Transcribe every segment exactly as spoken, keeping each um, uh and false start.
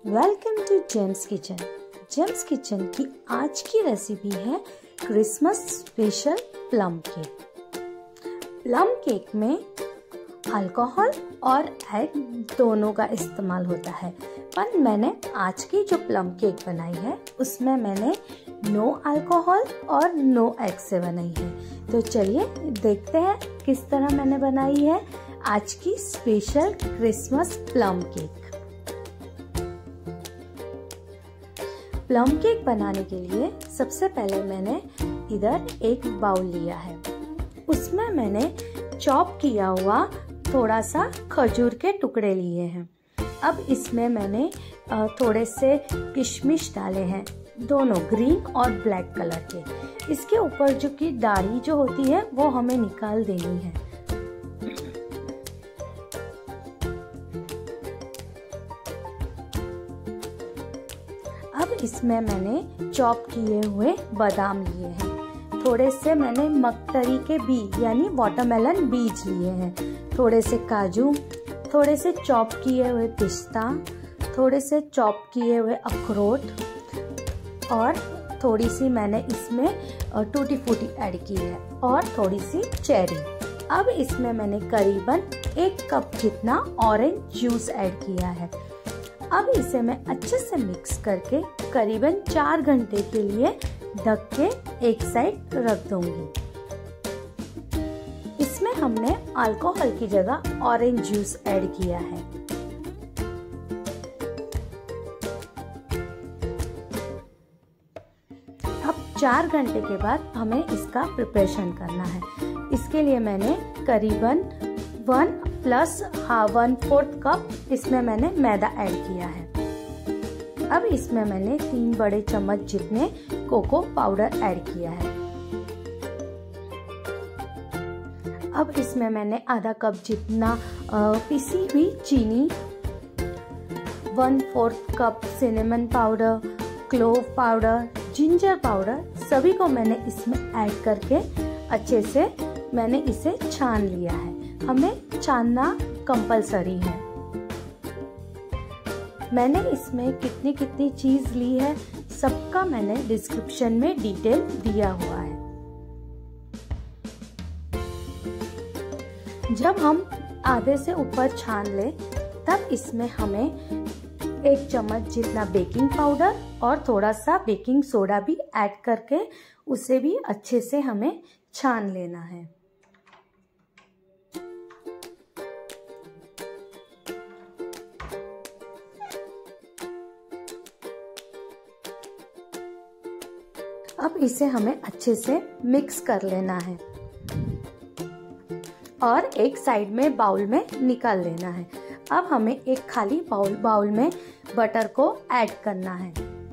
Welcome to James kitchen. James kitchen की आज की रेसिपी है Christmas special plum cake. Plum cake में अल्कोहल और एग दोनों का इस्तेमाल होता है, पर मैंने आज की जो प्लम केक बनाई है उसमें मैंने नो अल्कोहल और नो एग से बनाई है। तो चलिए देखते हैं किस तरह मैंने बनाई है आज की special Christmas plum cake. Plum cake बनाने के लिए सबसे पहले मैंने इधर एक बाउल लिया है, उसमें मैंने चॉप किया हुआ थोड़ा सा खजूर के टुकड़े लिए हैं। अब इसमें मैंने थोड़े से किशमिश डाले हैं, दोनों ग्रीन और ब्लैक कलर के। इसके ऊपर जो की डाली जो होती है वो हमें निकाल देनी है। अब इसमें मैंने चॉप किए हुए बादाम लिए हैं, थोड़े से मैंने मगतरी के बीज यानी वाटरमेलन बीज लिए हैं, थोड़े से काजू, थोड़े से चॉप किए हुए पिस्ता, थोड़े से चॉप किए हुए अखरोट और थोड़ी सी मैंने इसमें टूटी फूटी ऐड की है और थोड़ी सी चेरी। अब इसमें मैंने करीबन एक कप जितना ऑरेंज जूस ऐड किया है। अब इसे मैं अच्छे से मिक्स करके करीबन चार घंटे के लिए ढक के एक साइड रख दूंगी। इसमें हमने अल्कोहल की जगह ऑरेंज जूस ऐड किया है। अब चार घंटे के बाद हमें इसका प्रिपरेशन करना है। इसके लिए मैंने करीबन वन प्लस हाँ वन फोर्थ कप इसमें मैंने मैदा ऐड किया है। अब इसमें मैंने तीन बड़े चम्मच जितने कोको पाउडर ऐड किया है। अब इसमें मैंने आधा कप जितना पिसी हुई चीनी, one fourth cup cinnamon powder, clove powder, ginger powder सभी को मैंने इसमें ऐड करके अच्छे से मैंने इसे छान लिया है। हमें छानना कंपलसरी है। मैंने इसमें कितनी कितनी चीज ली है सबका मैंने डिस्क्रिप्शन में डिटेल दिया हुआ है। जब हम आधे से ऊपर छान ले तब इसमें हमें एक चम्मच जितना बेकिंग पाउडर और थोड़ा सा बेकिंग सोडा भी ऐड करके उसे भी अच्छे से हमें छान लेना है। अब इसे हमें अच्छे से मिक्स कर लेना है और एक साइड में बाउल में निकाल लेना है। अब हमें एक खाली बाउल बाउल में बटर को ऐड करना है।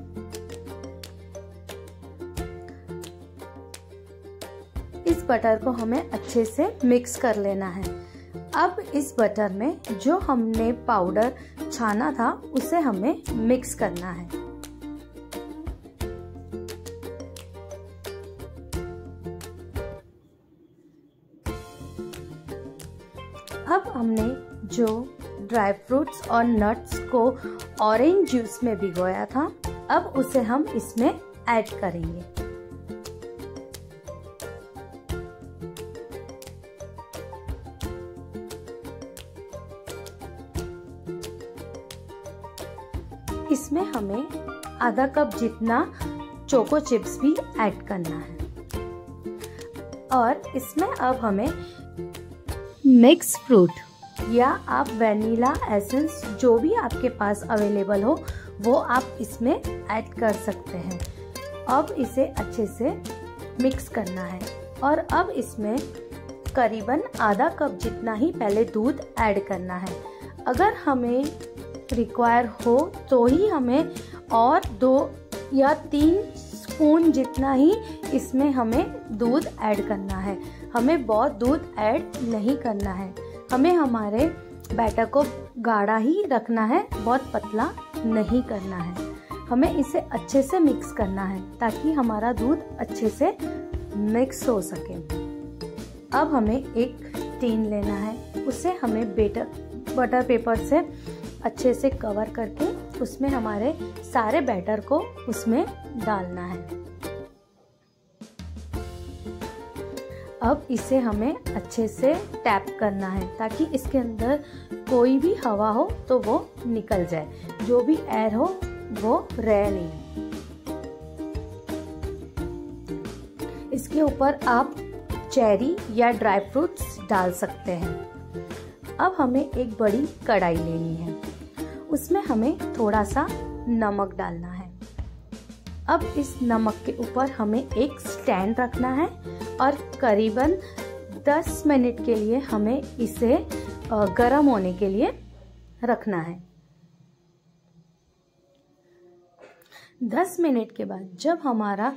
इस बटर को हमें अच्छे से मिक्स कर लेना है। अब इस बटर में जो हमने पाउडर छाना था उसे हमें मिक्स करना है। अब हमने जो ड्राई फ्रूट्स और नट्स को ऑरेंज जूस में भिगोया था, अब उसे हम इसमें ऐड करेंगे। इसमें हमें आधा कप जितना चोको चिप्स भी ऐड करना है और इसमें अब हमें मिक्स फ्रूट या आप वैनिला एसेंस जो भी आपके पास अवेलेबल हो वो आप इसमें ऐड कर सकते हैं। अब इसे अच्छे से मिक्स करना है और अब इसमें करीबन आधा कप जितना ही पहले दूध ऐड करना है। अगर हमें रिक्वायर हो तो ही हमें और दो या तीन स्पून जितना ही इसमें हमें दूध ऐड करना है। हमें बहुत दूध ऐड नहीं करना है। हमें हमारे बैटर को गाढ़ा ही रखना है, बहुत पतला नहीं करना है। हमें इसे अच्छे से मिक्स करना है ताकि हमारा दूध अच्छे से मिक्स हो सके। अब हमें एक टीन लेना है, उसे हमें बेटर बटर पेपर से अच्छे से कवर करके उसमें हमारे सारे बैटर को उसमें डालना है। अब इसे हमें अच्छे से टैप करना है ताकि इसके अंदर कोई भी हवा हो तो वो निकल जाए, जो भी एयर हो वो रहे नहीं। इसके ऊपर आप चेरी या ड्राई फ्रूट्स डाल सकते हैं। अब हमें एक बड़ी कढ़ाई लेनी है, उसमें हमें थोड़ा सा नमक डालना है। अब इस नमक के ऊपर हमें एक स्टैंड रखना है और करीबन दस मिनट के लिए हमें इसे गर्म होने के लिए रखना है। दस मिनट के बाद जब हमारा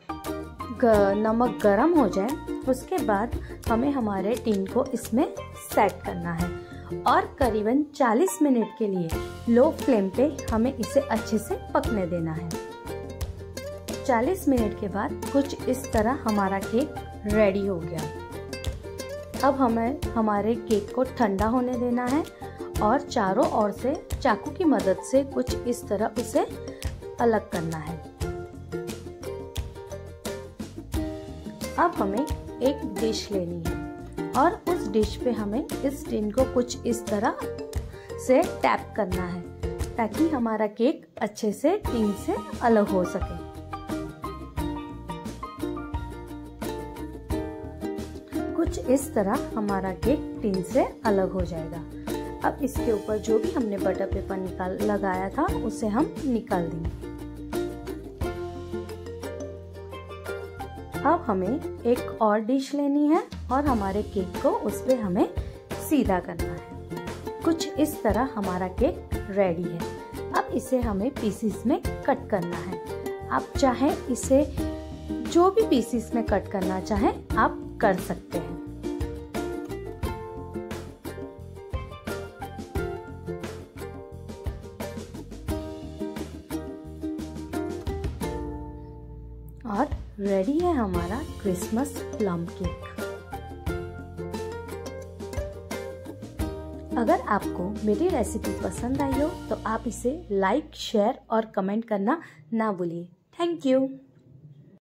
नमक गर्म हो जाए उसके बाद हमें हमारे टिन को इसमें सेट करना है और करीबन चालीस मिनट के लिए लो फ्लेम पे हमें इसे अच्छे से पकने देना है। चालीस मिनट के बाद कुछ इस तरह हमारा केक रेडी हो गया। अब हमें हमारे केक को ठंडा होने देना है और चारों ओर से चाकू की मदद से कुछ इस तरह उसे अलग करना है। अब हमें एक डिश लेनी है और उस डिश पे हमें इस टिन को कुछ इस तरह से टैप करना है ताकि हमारा केक अच्छे से टिन से अलग हो सके। कुछ इस तरह हमारा केक टिन से अलग हो जाएगा। अब इसके ऊपर जो भी हमने बटर पेपर निकाल लगाया था उसे हम निकाल देंगे। अब हमें एक और डिश लेनी है और हमारे केक को उस पे हमें सीधा करना है। कुछ इस तरह हमारा केक रेडी है। अब इसे हमें पीसीस में कट करना है। आप चाहे इसे जो भी पीसीस में कट करना चाहें आप कर सकते हैं। और रेडी है हमारा क्रिसमस प्लम केक। अगर आपको मेरी रेसिपी पसंद आई हो तो आप इसे लाइक, शेयर और कमेंट करना ना भूलिए। Thank you.